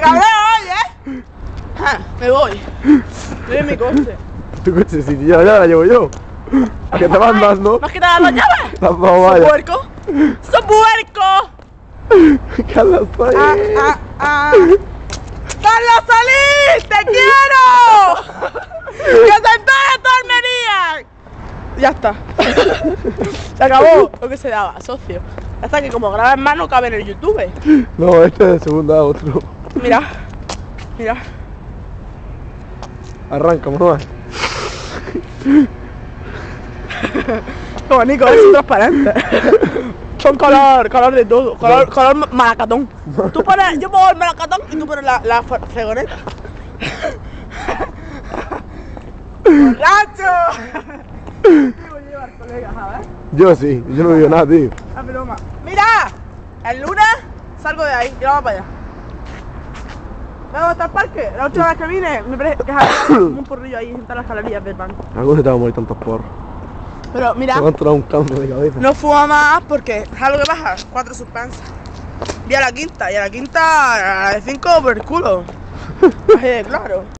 cabrón hoy, ¿eh? Me voy. Estoy en mi coche. Tu coche, si ya la llevo yo. ¿A qué te mandas, no? ¿No has quitado las llaves? Tampoco ¡Son vaya. puerco! ¡Son puerco! Carlos, soy. ¡Carlos, salí! ¡Te quiero! ¡Que se entere tu Almería! Ya está. Se acabó lo que se daba, socio. Hasta que como grabas más no cabe en el YouTube. No, este es de segunda a otro. Mira. Mira. Arranca, mamá. Como Nico, es transparente. Son color de todo. Color malacatón. Tú pones, yo pongo el malacatón y tú pones la fregoneta. ¡Borracho! Lleva al colega, ¿sabes? Yo sí, yo no veo nada, tío. La broma. ¡Mira! El lunes salgo de ahí y vamos para allá. ¿Vamos hasta el parque? La última vez que vine, me parece que había un porrillo ahí en las galerías del banco. Algo se te va a morir tantos porros. Pero mira, Te va a entrar un cambio de cabeza. no fuma más porque, ¿sabes lo que pasa? 4 suspensas. Vi a la quinta, y a la quinta, a la de 5 por el culo. Así de claro.